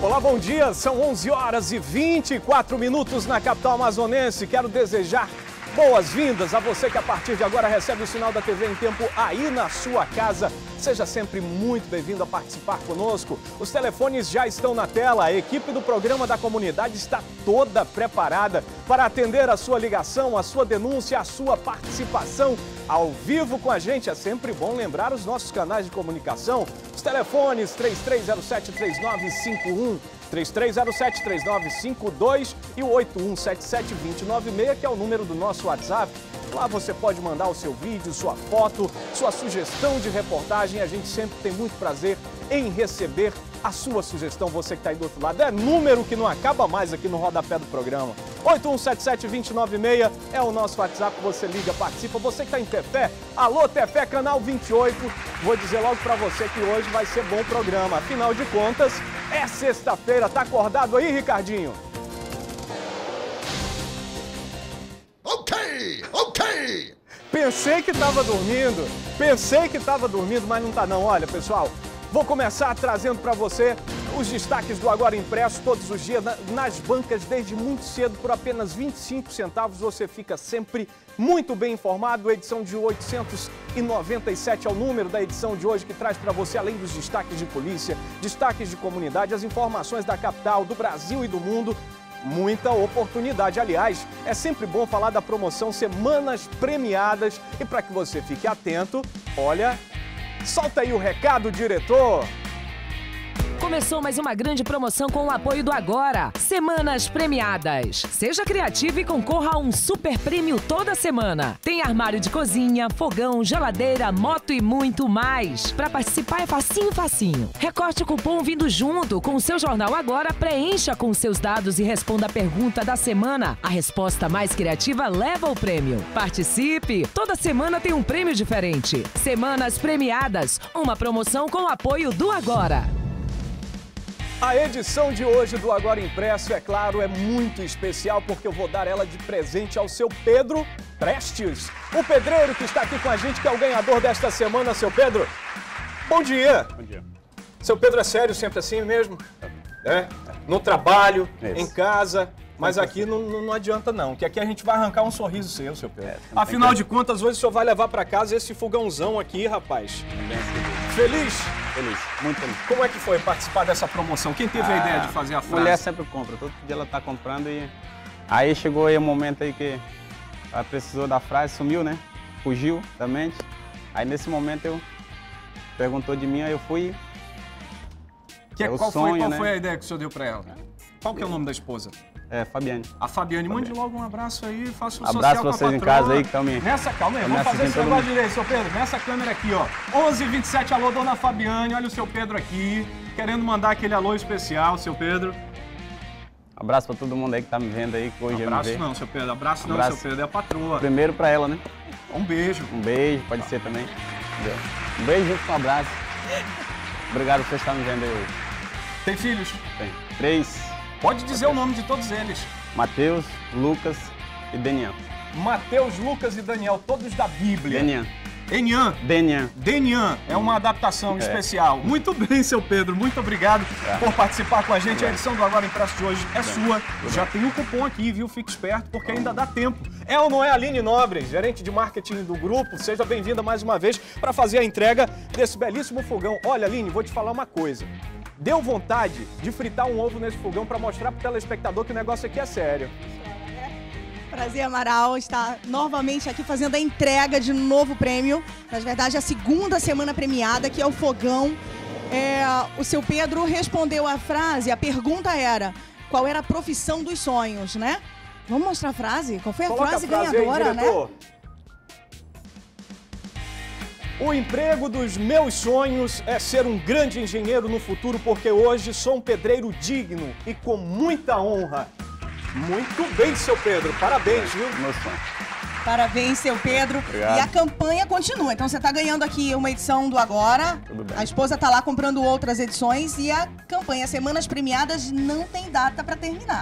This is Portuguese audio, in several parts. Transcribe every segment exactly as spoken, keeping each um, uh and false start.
Olá, bom dia. São onze horas e vinte e quatro minutos na capital amazonense. Quero desejar boas-vindas a você que a partir de agora recebe o sinal da T V em tempo aí na sua casa. Seja sempre muito bem-vindo a participar conosco. Os telefones já estão na tela. A equipe do programa da comunidade está toda preparada para atender a sua ligação, a sua denúncia, a sua participação ao vivo com a gente. É sempre bom lembrar os nossos canais de comunicação. Os telefones três três zero sete, três nove cinco um, três três zero sete, três nove cinco dois e o oito um sete sete, dois zero nove seis, que é o número do nosso WhatsApp. Lá você pode mandar o seu vídeo, sua foto, sua sugestão de reportagem. A gente sempre tem muito prazer em receber a sua sugestão, você que está aí do outro lado. É número que não acaba mais aqui no rodapé do programa. oito um sete sete, dois nove seis é o nosso WhatsApp, você liga, participa. Você que está em Tefé, alô Tefé, canal vinte e oito. Vou dizer logo para você que hoje vai ser bom programa. Afinal de contas, é sexta-feira. Tá acordado aí, Ricardinho? Ok, ok. Pensei que estava dormindo, pensei que estava dormindo, mas não tá não. Olha, pessoal, vou começar trazendo para você os destaques do Agora Impresso todos os dias nas bancas desde muito cedo por apenas vinte e cinco centavos. Você fica sempre muito bem informado. A edição de oitocentos e noventa e sete é o número da edição de hoje, que traz para você, além dos destaques de polícia, destaques de comunidade, as informações da capital, do Brasil e do mundo. Muita oportunidade. Aliás, é sempre bom falar da promoção Semanas Premiadas. E para que você fique atento, olha, solta aí o recado, diretor. Começou mais uma grande promoção com o apoio do Agora. Semanas Premiadas. Seja criativo e concorra a um super prêmio toda semana. Tem armário de cozinha, fogão, geladeira, moto e muito mais. Para participar é facinho, facinho. Recorte o cupom vindo junto com o seu jornal Agora, preencha com seus dados e responda a pergunta da semana. A resposta mais criativa leva o prêmio. Participe! Toda semana tem um prêmio diferente. Semanas Premiadas. Uma promoção com o apoio do Agora. A edição de hoje do Agora Impresso, é claro, é muito especial porque eu vou dar ela de presente ao seu Pedro Prestes, o pedreiro que está aqui com a gente, que é o ganhador desta semana. Seu Pedro, bom dia. Bom dia. Seu Pedro é sério, sempre assim mesmo? É? No trabalho, Isso. em casa, mas aqui não, não adianta não, que aqui a gente vai arrancar um sorriso seu, seu Pedro. É, Afinal que... de contas, hoje o senhor vai levar para casa esse fogãozão aqui, rapaz. Feliz? Feliz, muito feliz. Como é que foi participar dessa promoção? Quem teve a, a ideia de fazer a frase? Mulher sempre compra, todo dia ela tá comprando e... Aí chegou aí um momento aí que ela precisou da frase, sumiu, né? Fugiu da mente. Aí nesse momento eu... Perguntou de mim, aí eu fui... Que é, é o qual sonho, foi, qual né? foi a ideia que o senhor deu para ela? Qual que é o nome da esposa? É, Fabiane. A Fabiane. Mande Fabiane. logo um abraço aí, faça um Abraço social pra com vocês a em patroa. casa aí que estão me... Nessa, calma aí, Tão me vamos fazer esse assistindo todo negócio mundo. direito, seu Pedro. Nessa câmera aqui, ó. onze e vinte e sete, alô, dona Fabiane. Olha o seu Pedro aqui, querendo mandar aquele alô especial, seu Pedro. Abraço pra todo mundo aí que tá me vendo aí, que hoje eu me Abraço vê. não, seu Pedro. Abraço não, Abraço. seu Pedro. É a patroa. Primeiro pra ela, né? Um beijo. Um beijo, pode ser também. Entendeu? Um beijo junto com um abraço. Obrigado por vocês estarem me vendo aí hoje. Tem filhos? Tem três. Pode dizer o nome de todos eles. Mateus, Lucas e Denian. Mateus, Lucas e Daniel, todos da Bíblia. Denian. Enian. Denian. Denian, é uma adaptação É. especial. Muito bem, seu Pedro, muito obrigado É. por participar com a gente. É. A edição do Agora Impresso de hoje é sua. Já tem o cupom aqui, viu? Fique esperto, porque ainda dá tempo. É ou não é, Aline Nobre, gerente de marketing do grupo? Seja bem-vinda mais uma vez para fazer a entrega desse belíssimo fogão. Olha, Aline, vou te falar uma coisa. Deu vontade de fritar um ovo nesse fogão para mostrar para o telespectador que o negócio aqui é sério. Prazer, Amaral, estar novamente aqui fazendo a entrega de um novo prêmio. Na verdade, a segunda semana premiada, que é o fogão. É, o seu Pedro respondeu a frase, a pergunta era, qual era a profissão dos sonhos, né? Vamos mostrar a frase? Qual foi a Coloca frase a frase ganhadora, aí, né? diretor. O emprego dos meus sonhos é ser um grande engenheiro no futuro, porque hoje sou um pedreiro digno e com muita honra. Muito bem, seu Pedro. Parabéns, viu? Meu sonho. Parabéns, seu Pedro. Obrigado. E a campanha continua. Então você está ganhando aqui uma edição do Agora. Tudo bem. A esposa está lá comprando outras edições e a campanha Semanas Premiadas não tem data para terminar.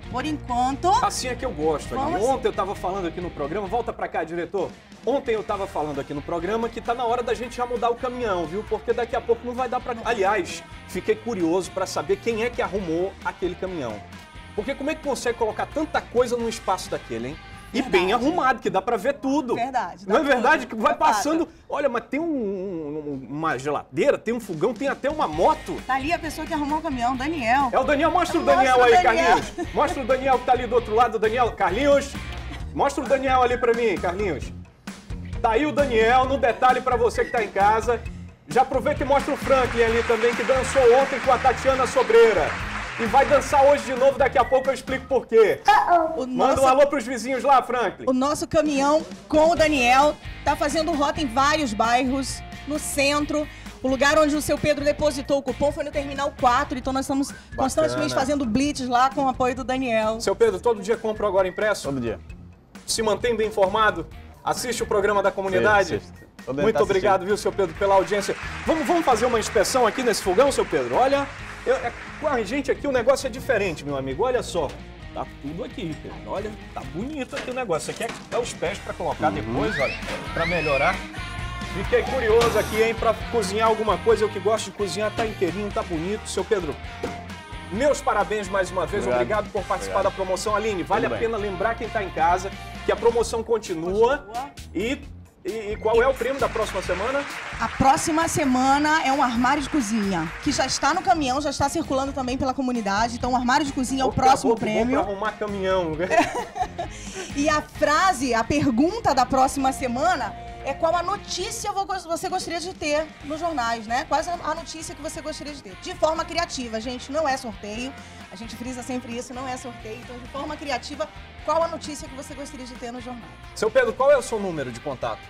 Por enquanto... Assim é que eu gosto. Vamos... Ontem eu tava falando aqui no programa, volta pra cá, diretor. Ontem eu tava falando aqui no programa que tá na hora da gente já mudar o caminhão, viu? Porque daqui a pouco não vai dar pra... Aliás, fiquei curioso pra saber quem é que arrumou aquele caminhão. Porque como é que consegue colocar tanta coisa num espaço daquele, hein? E verdade. Bem arrumado, que dá pra ver tudo. Verdade. Não é verdade? Tudo. Que vai Dá passando... Olha, mas tem um, um, uma geladeira, tem um fogão, tem até uma moto. Tá ali a pessoa que arrumou o caminhão, Daniel. É o Daniel. Mostra o Mostra Daniel o aí, Daniel. Carlinhos. Mostra o Daniel que tá ali do outro lado. Daniel, Carlinhos. Mostra o Daniel ali pra mim, Carlinhos. Tá aí o Daniel, no detalhe pra você que tá em casa. Já aproveita e mostra o Franklin ali também, que dançou ontem com a Tatiana Sobreira. E vai dançar hoje de novo, daqui a pouco eu explico por quê. O Manda nosso, um alô pros vizinhos lá, Franklin. o nosso caminhão com o Daniel tá fazendo rota em vários bairros, no centro. O lugar onde o seu Pedro depositou o cupom foi no Terminal quatro, então nós estamos constantemente fazendo blitz lá com o apoio do Daniel. Seu Pedro, todo dia compra o Agora Impresso? Todo dia. Se mantém bem informado? Assiste o programa da comunidade? Assisto. Tô dentro, Muito tá obrigado, viu, seu Pedro, pela audiência. Vamos, vamos fazer uma inspeção aqui nesse fogão, seu Pedro? Olha, eu, é, com a gente aqui o negócio é diferente, meu amigo. Olha só. Tá tudo aqui, Pedro. Olha, tá bonito aqui o negócio. Você quer é os pés pra colocar Uhum. depois, olha, pra melhorar. Fiquei curioso aqui, hein, pra cozinhar alguma coisa. Eu que gosto de cozinhar, tá inteirinho, tá bonito. Seu Pedro, meus parabéns mais uma vez. Obrigado, Obrigado por participar Obrigado. da promoção. Aline, vale Tudo a bem. pena lembrar quem tá em casa que a promoção continua. Continua. E, e, e qual é o prêmio da próxima semana? A próxima semana é um armário de cozinha, que já está no caminhão, já está circulando também pela comunidade. Então, o armário de cozinha é o Outra próximo roupa, bom prêmio. pra arrumar caminhão. E a frase, a pergunta da próxima semana é qual a notícia vo- você gostaria de ter nos jornais, né? Qual a notícia que você gostaria de ter? De forma criativa, gente, não é sorteio. A gente frisa sempre isso, não é sorteio. Então, de forma criativa, qual a notícia que você gostaria de ter nos jornais? Seu Pedro, qual é o seu número de contato?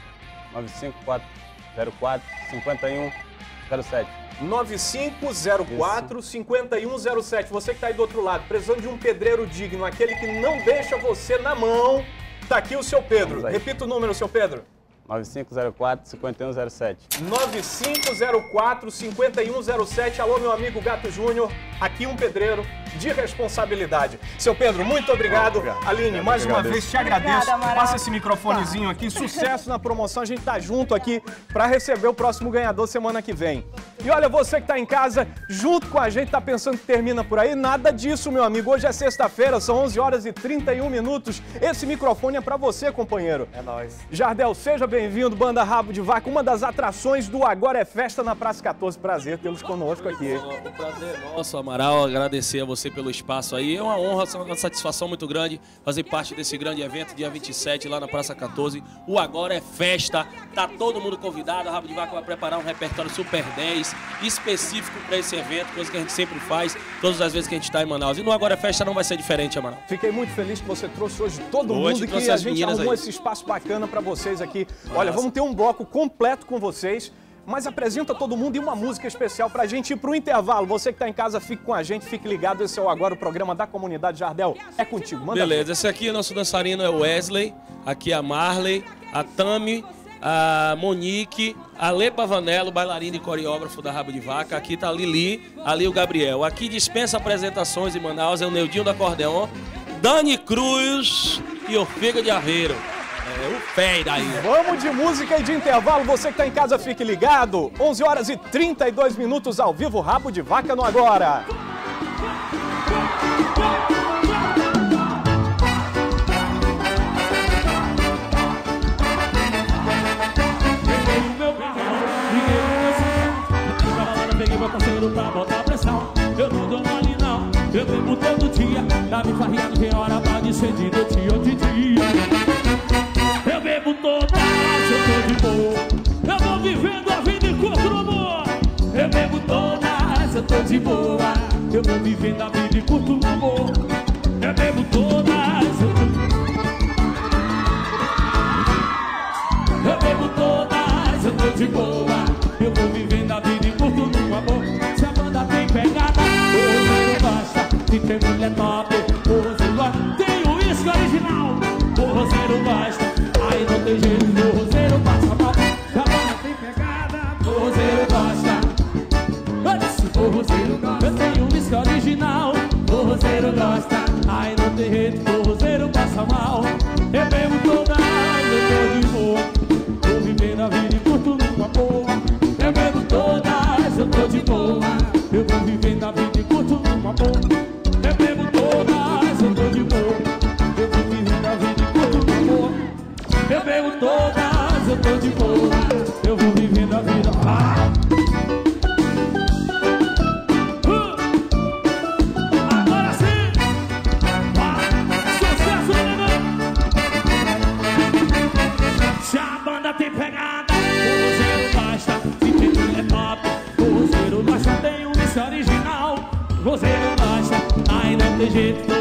nove cinco quatro zero quatro cinco um zero sete. nove cinco zero quatro cinco um zero sete. Você que tá aí do outro lado, precisando de um pedreiro digno, aquele que não deixa você na mão, tá aqui o seu Pedro. Vamos aí. Repita o número, seu Pedro. nove cinco zero quatro cinco um zero sete. nove cinco zero quatro cinco um zero sete. Alô, meu amigo Gato Júnior. Aqui um pedreiro de responsabilidade. Seu Pedro, muito obrigado. Obrigado. Aline, mais Eu uma agradeço. vez te agradeço. Obrigada, Amaral. Passa esse microfonezinho aqui. Sucesso na promoção. A gente tá junto aqui para receber o próximo ganhador semana que vem. E olha, você que tá em casa, junto com a gente, tá pensando que termina por aí? Nada disso, meu amigo. Hoje é sexta-feira, são onze horas e trinta e um minutos. Esse microfone é para você, companheiro. É nóis. Jardel, seja bem-vindo, Banda Rabo de Vaca, uma das atrações do Agora é Festa na Praça quatorze. Prazer tê-los conosco aqui. O prazer é nosso, Amaral, agradecer a você pelo espaço aí. É uma honra, uma satisfação muito grande fazer parte desse grande evento, dia vinte e sete, lá na Praça quatorze. O Agora é Festa, tá todo mundo convidado. A Rabo de Vaca vai preparar um repertório Super dez, específico para esse evento, coisa que a gente sempre faz, todas as vezes que a gente tá em Manaus. E no Agora é Festa não vai ser diferente, Amaral. Fiquei muito feliz que você trouxe hoje todo Hoje mundo e trouxe que a as gente meninas arrumou aí. esse espaço bacana para vocês aqui. Olha, Nossa. vamos ter um bloco completo com vocês. Mas apresenta todo mundo e uma música especial pra gente ir pro intervalo. Você que tá em casa, fique com a gente, fique ligado. Esse é o Agora, o programa da comunidade. Jardel, é contigo. Manda Beleza, ver. esse aqui, nosso dançarino é o Wesley, aqui a Marley, a Tami, a Monique, a Lê Pavanello, bailarina e coreógrafo da Rabo de Vaca. Aqui tá a Lili, ali o Gabriel. Aqui dispensa apresentações em Manaus, é o Neudinho do Acordeon, Dani Cruz e Orfega de Aveiro. É o pé daí. Vamos de música e de intervalo. Você que tá em casa, fique ligado. onze horas e trinta e dois minutos ao vivo, Rabo de Vaca no Agora. Peguei meu parceiro pra botar pressão. Eu não dou mole não, eu bebo todo dia. Tá me farriando, tem hora pra descer de noite ou de dia. Eu bebo todas, eu tô de boa. Eu vou vivendo a vida enquanto amor. Eu bebo todas, eu tô de boa. Eu vou vivendo a vida enquanto amor. Eu bebo todas, eu tô... Eu bebo todas, eu tô de boa. Eu vou vivendo a vida enquanto no amor. Se a banda tem pegada, o Roseiro gosta. Se tem mulher top, o Roseiro gosta. Tem o uísque original, o Roseiro gosta. Aí não tem jeito, o Roseiro passa mal. Se a banda tem pegada, o Roseiro gosta. Eu disse, o Roseiro gosta. Eu tenho um uísque original, o Roseiro gosta. tem jeito, forrozeiro passa mal. Eu bebo todas, eu tô de boa. Tô vivendo a vida e curto numa boa. Eu bebo todas, eu tô de boa. Eu vou vivendo a vida e curto numa boa. Eu bebo todas, eu tô de boa. Eu vou vivendo a vida e curto numa boa. Eu bebo todas, eu tô de boa. Eu vou vivendo a vida. Ah! Tem pegada, forrozeiro baixa, se tem é top. Forrozeiro baixa tem um mix original. Forrozeiro baixa, aí não tem jeito.